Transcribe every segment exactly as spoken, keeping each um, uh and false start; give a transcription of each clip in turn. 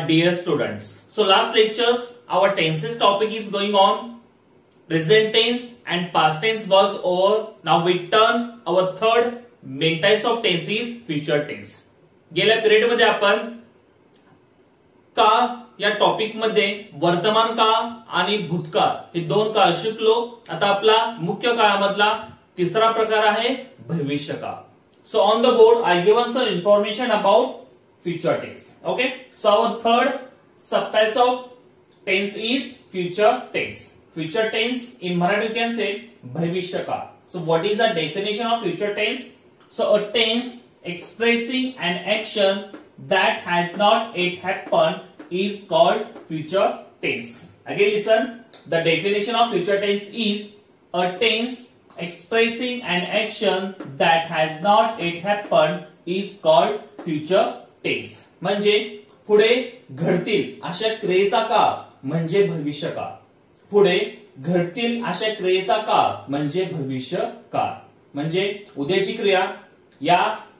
dear students. So last lectures our tenses topic is going on. Present tense and past tense was over. Now we turn our third main types of tense is future tense. गेल्या period मध्ये आपण का या topic मध्ये वर्तमान काळ आणि भूतकाळ हे दोन काळ शिकलो. आता आपला मुख्य काळामधला तिसरा प्रकार आहे भविष्य काळ. So on the board I given some information about future tense. Okay. So our third subtype of tense is future tense. Future tense in Marathi you can say bhavishya kaal. So what is the definition of future tense? So a tense expressing an action that has not yet happened is called future tense. Again listen, the definition of future tense is a tense expressing an action that has not yet happened is called future tense. म्हणजे पुढे घडतील अशा क्रियेचा काळ म्हणजे भविष्य काळ. पुढे घडतील अशा क्रियेचा काळ म्हणजे भविष्य काळ. म्हणजे उद्याची क्रिया या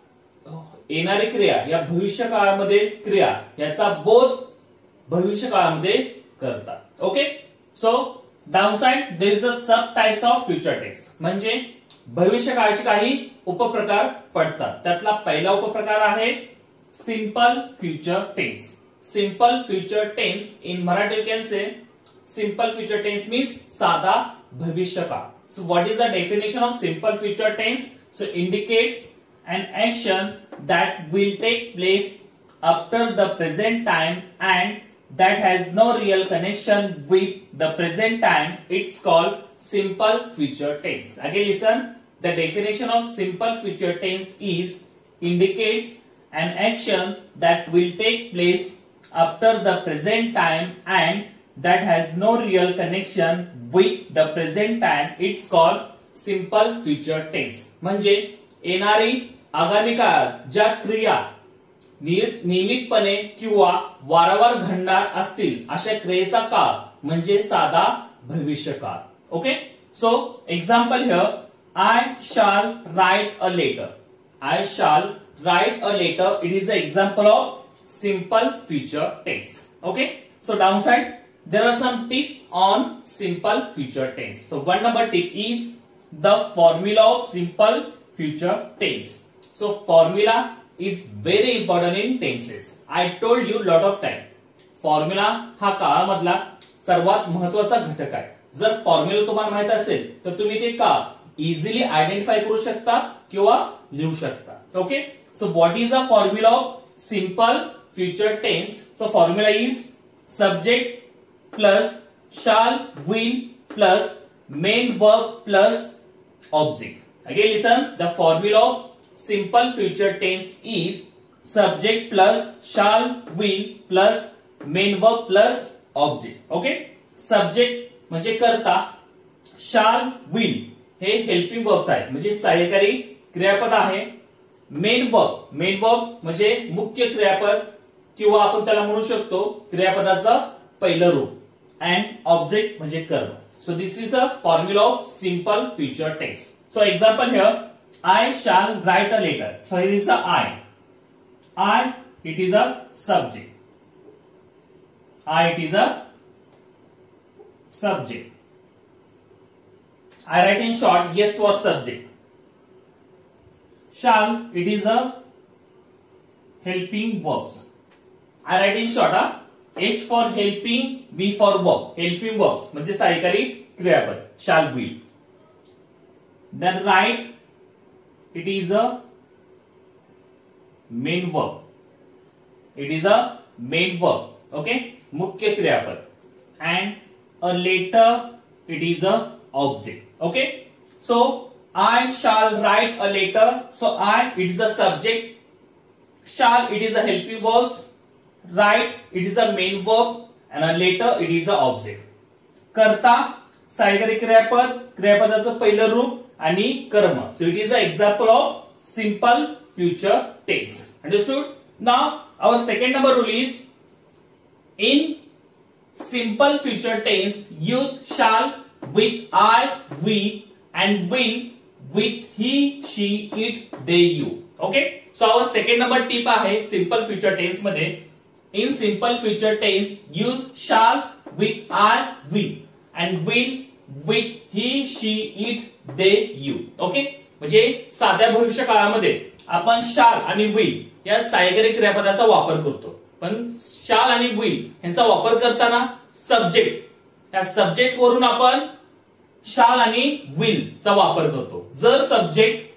येणारी क्रिया या भविष्य काळामध्ये क्रिया याचा बोध भविष्य काळामध्ये करतात. Okay. So downside there is a subtypes of future tense. म्हणजे भविष्य काळाचे काही उपप्रकार पडतात. त्यातला पहिला उपप्रकार आहे simple future tense. Simple future tense in Marathi you can say simple future tense means साधा भविष्य काळ. So what is the definition of simple future tense? So indicates an action that will take place after the present time and that has no real connection with the present time. It's called simple future tense. Again listen, the definition of simple future tense is indicates an action that will take place after the present time and that has no real connection with the present time. It's called simple future tense. म्हणजे येणारी आगामी काळात ज्या क्रिया नियमितपणे किंवा वारंवार घडणार असतील अशा क्रियेचा काळ म्हणजे साधा भविष्य काळ. Okay. So example here, I shall write a letter. I shall write a letter. It is a example of simple future tense. Okay. So downside there are some tips on simple future tense. So one number tip is the formula of simple future tense. So formula is very important in tenses. I told you lot of time. Formula हा काळामधला सर्वात महत्वाचा घटक आहे. जर formula तुम्हाला माहित असेल तर तुम्ही ते का इझिली आयडेंटिफाय करू शकता किंवा लिहू शकता. Okay. So what is the formula of simple future tense? So formula is subject plus shall will plus main verb plus object. Again listen, the formula of simple future tense is subject plus shall will plus main verb plus object. Okay. Subject म्हणजे कर्ता, shall will hey helping verbs आहे म्हणजे सहाय्यकारी क्रियापद आहे. main verb main verb म्हणजे मुख्य क्रियापद किंवा आपण त्याला म्हणू शकतो क्रियापदाचं पहिलं रूप and object म्हणजे कर्म. So this is a formula of simple future tense. So example here, I shall write a letter. So here is a I. I, it is a subject. I, it is a subject. I write in short, yes for subject. Shall, it is a helping verbs. I write in short, huh? H for helping, V for verb. Helping verbs म्हणजे सहाय्यकारी क्रियापद. Shall, will. Then write, it is a main verb. It is a main verb. Okay. मुख्य क्रियापद. And a letter, it is a object. Okay. So I shall write a letter. So I, it is a subject. Shall, it is a helping verbs. Write, it is a main verb. And a letter, it is a object. कर्ता सहाय्यकारी क्रियापद, क्रियापदाचं पहिलं रूप आणि कर्म. So it is an example of simple future tense. Understood? Now our second number rule is in simple future tense use shall with I, we and will with he, she, it, they, you. Okay. So our second number tip आहे simple future tense मध्ये in simple future tense use shall with are, we and will with he, she, it, they, you. Okay, म्हणजे साध्या भविष्य काळामध्ये आपण shall आणि will या सहाय्यकारी क्रियापदाचा वापर करतो, पण shall आणि will यांचा वापर करताना सब्जेक्ट या सब्जेक्ट वरून आपण shall आणि will चा वापर करतो. जर सब्जेक्ट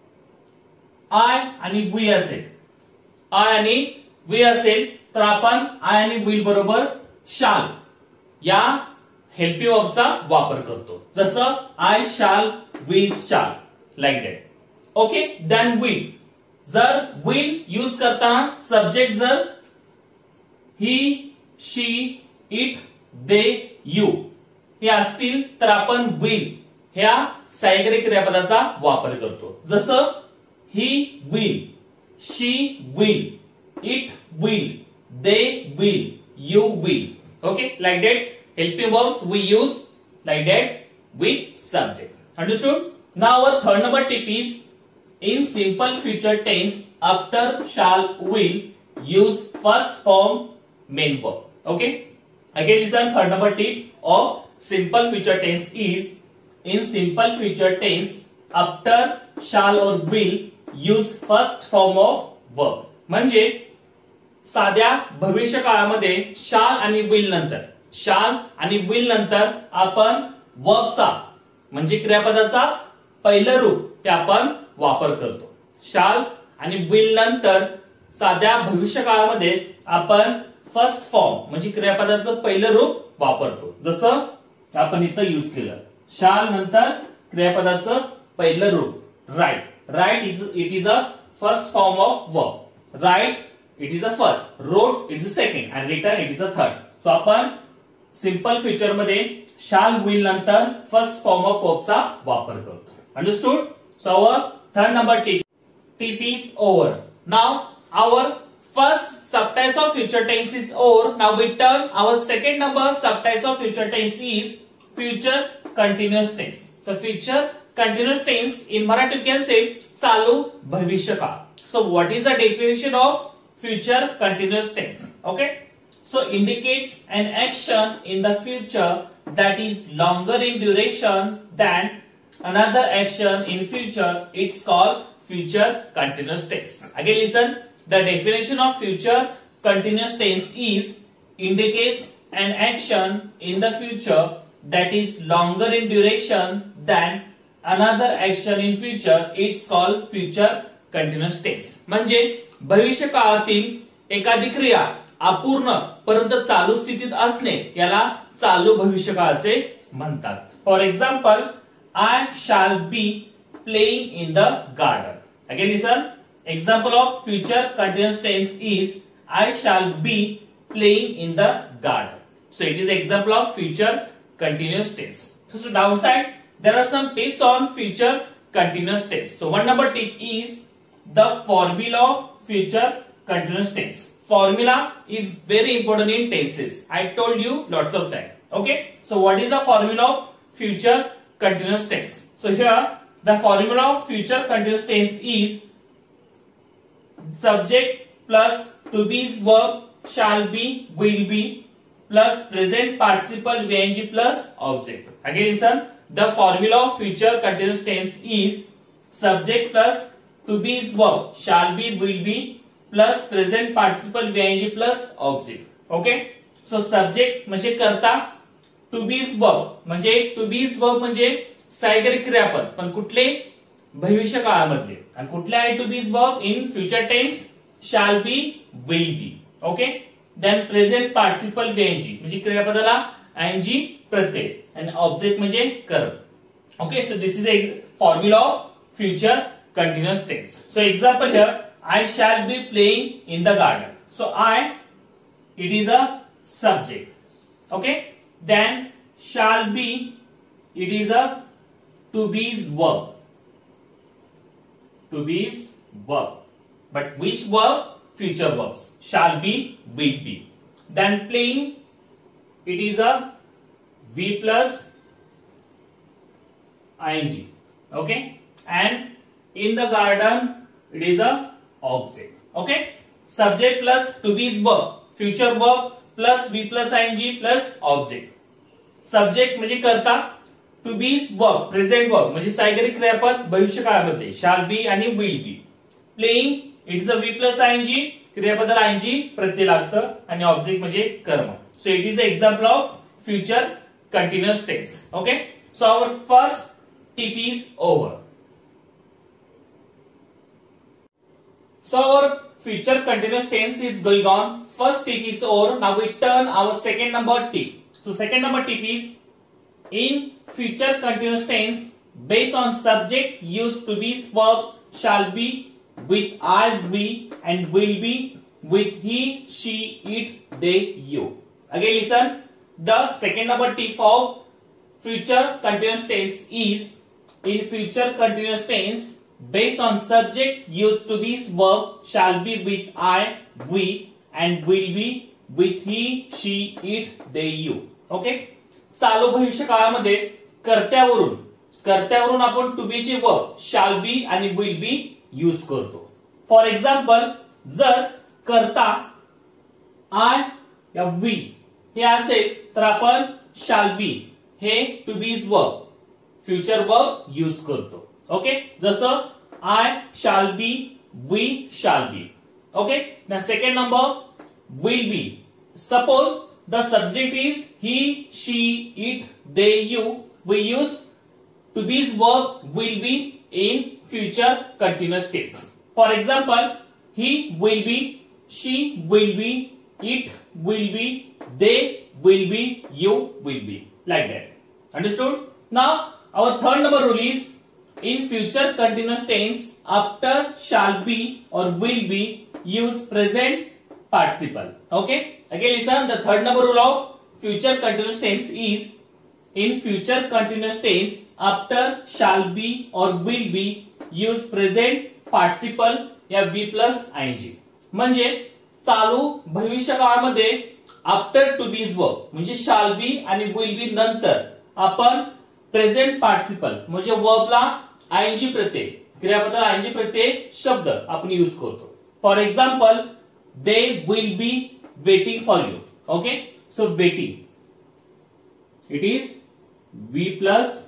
आय आणि वी असेल, आय आणि वी असेल तर आपण आय आणि will बरोबर shall या हेल्पिंग वर्बचा वापर करतो, जसं I shall, we shall, like that. Okay, then will. जर will यूज करताना सब्जेक्ट जर he, she, it, they, you हे असतील तर आपण will ह्या सहाय्यकारी क्रियापदाचा वापर करतो, जसं he will, she will, it will, they will, you will. Okay, like that helping verbs we use like that with subject. Understood? Now our third number tip is in simple future tense after shall will use first form main verb. Okay, again listen, third number tip of simple future tense is in simple future tense after shall or will use first form of verb. म्हणजे साध्या भविष्य काळामध्ये शाल आणि will नंतर शाल आणि will नंतर आपण वर्बचा म्हणजे क्रियापदाचा पहिलं रूप ते आपण वापर करतो. शाल आणि विल नंतर साध्या भविष्य काळामध्ये आपण फर्स्ट फॉर्म म्हणजे क्रियापदाचं पहिलं रूप वापरतो, जसं आपण इथं यूज केलं. शाल नंतर क्रियापदाचं पहिलं रूप write. Write is it is a first form of verb. Write it is a first, wrote it is a second and written it is a third. So आपण सिंपल फ्युचर मध्ये shall will नंतर first form of verb चा वापर करतो. Understood? So our third number tip tip is over. Now our first subtypes of future tense is over. Now we turn our second number subtypes of future tense is future continuous tense. So future continuous tense in Marathi you can say चालू भविष्य काळ. So what is the definition of future continuous tense? Okay, so indicates an action in the future that is longer in duration than another action in future. It's called future continuous tense. Again listen, the definition of future continuous tense is indicates an action in the future that is longer in duration than another action in future. It's called future continuous tense. म्हणजे भविष्य काळातील एखादी क्रिया अपूर्ण परंतु चालू स्थितीत असणे याला चालू भविष्य काळ असे म्हणतात. For example, I shall be playing in the garden. Again listen, example of future continuous tense is I shall be playing in the garden. So it is example of future continuous tense. So downside, there are some tips on future continuous tense. So one number tip is the formula of future continuous tense. Formula is very important in tenses. I told you lots of time. Okay. So what is the formula of future continuous tense? So here the formula of future continuous tense is subject plus to be's verb shall be, will be plus present participle V I N G plus object. Again listen, the formula of future continuous tense is subject plus to be's verb shall be, will be plus present participle V I N G plus object. Okay, so subject म्हणजे कर्ता, to be's verb म्हणजे to be's verb म्हणजे सहाय्यकारी क्रियापद, पण कुठले भविष्य काळामधले, आणि कुठले आहे to be's verb in future tense shall be, will be. Okay, then present participle V I N G म्हणजे क्रियापदाला I N G प्रत्यय आणि ऑब्जेक्ट म्हणजे कर्म. Okay, so this is a formula of future continuous tense. So example here, I shall be playing in the garden. So I, it is a subject. Okay, then shall be, it is a to be's verb. To be's verb. But which verb? Future verbs. Shall be, will be. Then playing, it is a V plus I N G. Okay, and in the garden it is a object. Okay, subject plus to be's verb future verb plus V plus ING plus object. Subject म्हणजे करता, to be verb present verb म्हणजे सायगरिक क्रियापद भविष्यकाळामध्ये shall be आणि will be. Playing it is a V plus ING, क्रियापदाला ING प्रत्यय लागतं आणि ऑब्जेक्ट म्हणजे कर्म. So it is a example of future continuous tense. Okay, so our first tip is over. So our future continuous tense is going on. First tip is over. Now we turn our second number tip. So second number tip is in future continuous tense based on subject used to be verb shall be with are, we and will be with he, she, it, they, you. Again listen. The second number tip of future continuous tense is in future continuous tense based on subject used to be verb shall be with I, we and will be with he, she, it, they, you. Okay, चालू भविष्य काळामध्ये कर्त्यावरून कर्त्यावरून आपण to be चे verb shall be आणि will be use करतो. For example, जर कर्ता आय या वी हे असेल तर आपण शाल बी हे to be's verb future verb use करतो. ओके, जसं I shall be, we shall be. Okay, now second number will be. Suppose the subject is he, she, it, they, you. We use to be's verb will be in future continuous tense. For example, he will be, she will be, it will be, they will be, you will be. Like that. Understood? Now our third number rule is in future continuous tense after shall be or will be use present participle. Okay, again listen. The third number rule of future continuous tense is in future continuous tense after shall be or will be use present participle या be plus ing. म्हणजे चालू भविष्य काळामध्ये after to be's verb म्हणजे shall be आणि will be नंतर आपण present participle म्हणजे वर्बला आयएनजी प्रत्यय क्रियापदाला आयएनजी प्रत्यय शब्द आपण यूज करतो. For example, they will be waiting for you. Okay, so waiting it is V plus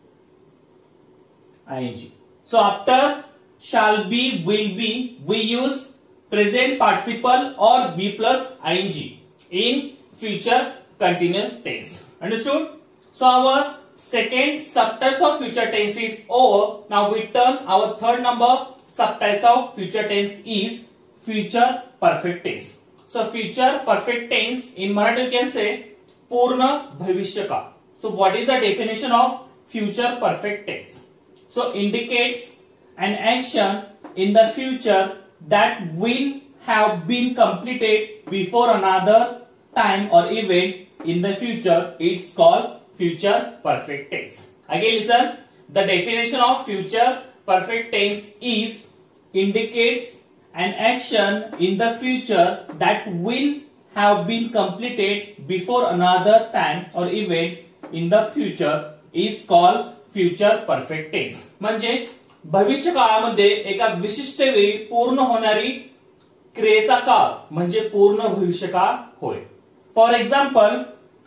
ING. So after shall be will be we use present participle or be plus ING in future continuous tense. Understood? So our second subtype of future tense is over. Now we turn our third number subtype of future tense is future perfect tense. So future perfect tense in Marathi you can say पूर्ण भविष्य काळ. So what is the definition of future perfect tense? So indicates an action in the future that will have been completed before another time or event in the future. It's called future perfect tense. Again listen, the definition of future perfect tense is indicates an action in the future that will have been completed before another time or event in the future is called future perfect tense. म्हणजे भविष्य काळामध्ये एका विशिष्ट वेळी पूर्ण होणारी क्रियेचा काळ म्हणजे पूर्ण भविष्य काळ होय. For example,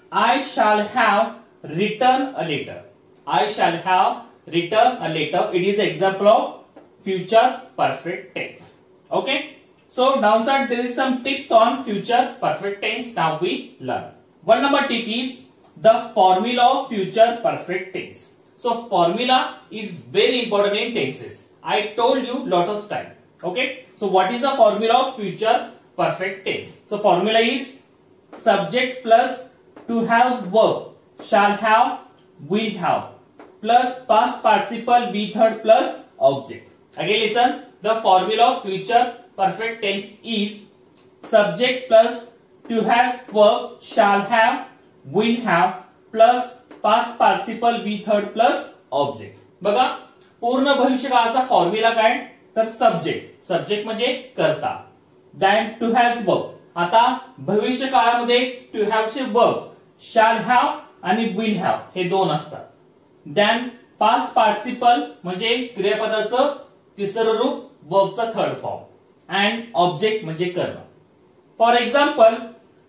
I shall have written a letter. I shall have written a letter. It is an example of future perfect tense. Okay. So downside there is some tips on future perfect tense. Now we learn. One number tip is the formula of future perfect tense. So formula is very important in tenses. I told you lot of time. Okay. So what is the formula of future perfect tense? So formula is subject plus to have verb shall have, will have plus past participle be third plus object. Again listen, the formula of future perfect tense is subject plus to have verb shall have, will have plus past participle be third plus object. बघा, पूर्ण भविष्य काळाचा formula काय तर subject subject म्हणजे कर्ता, then to have verb. आता भविष्य काळामध्ये टू हॅव चे वर्ब shall have आणि will have हे दोन असतात. देन पास्ट पार्टिसिपल म्हणजे क्रियापदाचं तिसरं रूप वर्बचा थर्ड फॉर्म अँड ऑब्जेक्ट म्हणजे कर्म. For example,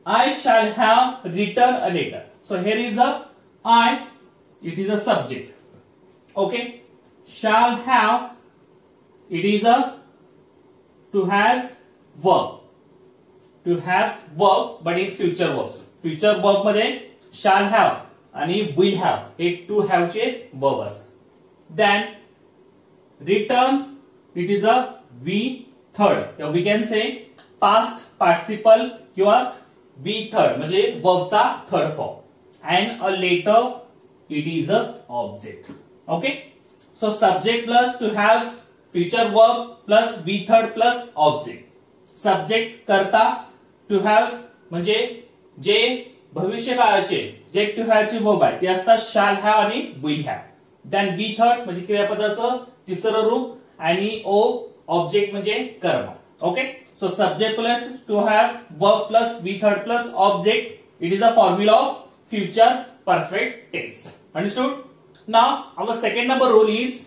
I shall have written a letter. So here is a I, it is a subject. Okay, shall have, it is a to has verb. To have verb, but in future verbs. Future verb मध्ये shall have आणि will have हे to have चे verb असतात. Then return, it is a we third. So we can say past participle किंवा we third म्हणजे verb चा third form. And a letter, it is a object. Okay. So subject plus to have future verb plus we third plus object. Subject करता to have म्हणजे जे भविष्य काळाचे जे to have चे वर्ब आहे ते असतात shall have आणि will have. Then be third म्हणजे क्रियापदाचं तिसरं रूप आणि o ऑब्जेक्ट म्हणजे कर्म. Okay, so subject plus to have verb plus be third plus object, it is a formula of future perfect tense. Understood? Now our second number rule is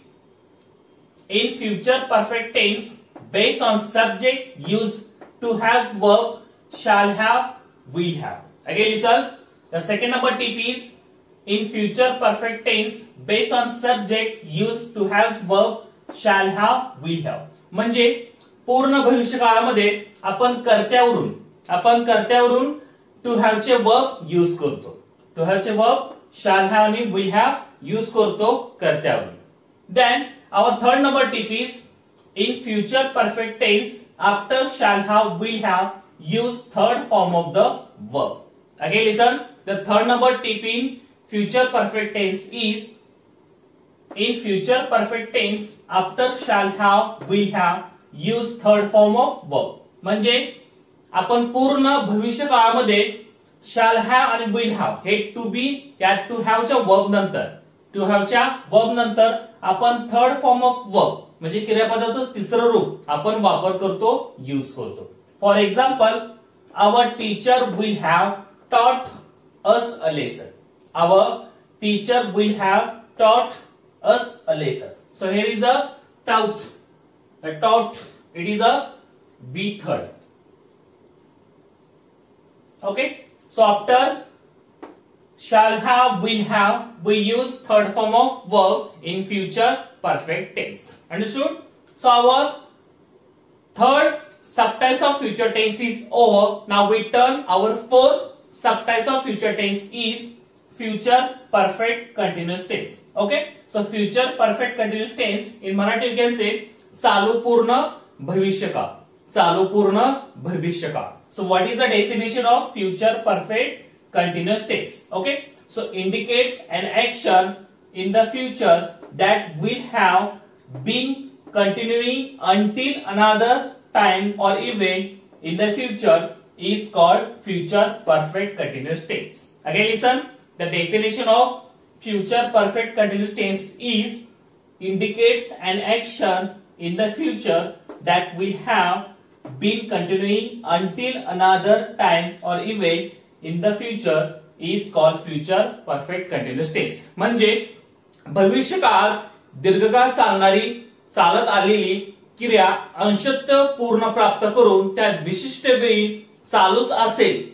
in future perfect tense based on subject use to have verb shall have will have. Again listen, the second number tip is in future perfect tense based on subject use to have verb shall have will have. म्हणजे पूर्ण भविष्य काळामध्ये आपण कर्त्यावरून आपण कर्त्यावरून to have चे verb use करतो. to have चे verb shall have आणि will have यूज करतो कर्त्यावरून. Then our third number tip is in future perfect tense after shall have will have use third form of the verb. Again listen, the third number tip in future perfect tense is in future perfect tense after shall have will have use third form of verb. म्हणजे आपण पूर्ण भविष्य काळामध्ये shall have आणि will have हे to be या to have च्या verb नंतर to have च्या verb नंतर आपण थर्ड फॉर्म ऑफ वर्ब म्हणजे क्रियापदाचं तिसरं रूप आपण वापर करतो यूज करतो. For example our teacher will have taught us a lesson. Our teacher will have taught us a lesson. So here is a taught. A taught, it is a be third. Okay, so after shall have will have we use third form of verb in future perfect tense. Understood? So our third subtypes of future tense is over. Now we turn our fourth subtypes of future tense is future perfect continuous tense. Okay, so future perfect continuous tense in Marathi you can say चालू पूर्ण भविष्यकाळ. चालू पूर्ण भविष्यकाळ. So what is the definition of future perfect continuous tense? Okay, so indicates an action in the future that will have been continuing until another time or event in the future is called future perfect continuous tense. Again listen, the definition of future perfect continuous tense is indicates an action in the future that will have been continuing until another time or event in the future is called future perfect continuous tense. म्हणजे भविष्य काळात दीर्घकाळ चालणारी चालत आलेली क्रिया अंशतः पूर्ण प्राप्त करून त्या विशिष्ट वेळी चालूच असेल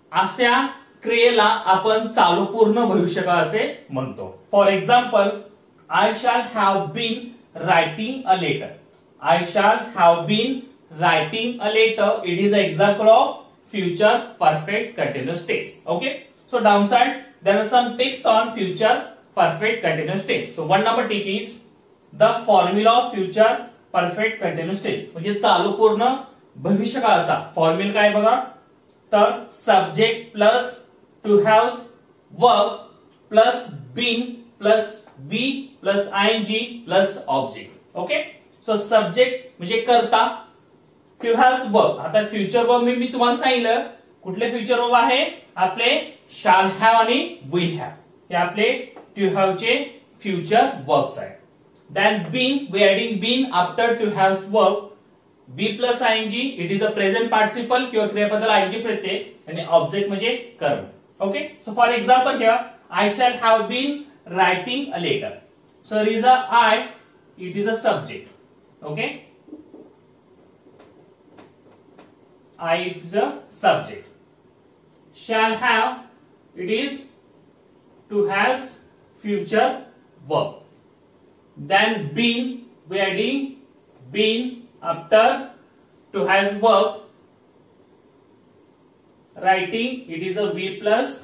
अशा क्रियेला आपण चालू पूर्ण भविष्यकाळ असे म्हणतो. For example I shall have been writing a letter. I shall have been writing a letter, it is a example of future perfect continuous tense. Okay, so downside there are some tips on future perfect continuous tense. So one number tip is the formula of future perfect continuous tense. म्हणजे चालू पूर्ण भविष्य काळाचा formula काय बघा, तर subject plus to have verb plus been plus be plus ING plus object. Okay, so subject म्हणजे कर्ता, टू हॅव वर्ब. आता फ्युचर वर्ब मी मी तुम्हाला सांगितलं कुठले फ्युचर वर्ब आहे आपले शाल हॅव आणि विल हॅव हे आपले टू हॅव चे फ्युचर वर्ब्स आहेत. Then been, we adding been after to have verb. Be plus ING, it is a present participle किंवा क्रियापदाला आयएनजी प्रत्यय आणि ऑब्जेक्ट म्हणजे कर्म. Okay, so for example here I shall have been writing a letter. So it is a I, it is a subject. Okay, I is a subject. shall have, it is to has future verb. Then been, we are adding been after to has verb. Writing, it is a V plus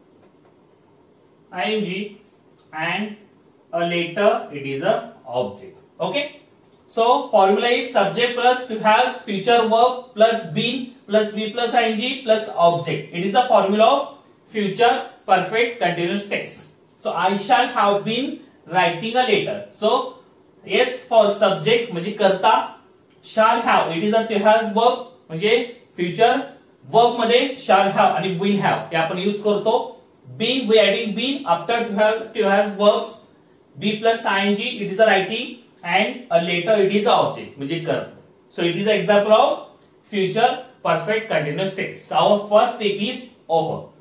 ing, and a later it is a object. Okay, so formula is subject plus to has future verb plus been plus V plus ing plus object. It is a formula of future perfect continuous tense. So I shall have been writing a letter. So yes, for subject म्हणजे करता, shall have, it is a to has verb म्हणजे future verb मध्ये shall have आणि will have हे आपण use करतो. Been, we adding been after to have to has verbs. B plus ing, it is a writing, and a later it is a object म्हणजे कर्म. So it is an example of future perfect continuous tense. Our first step is over.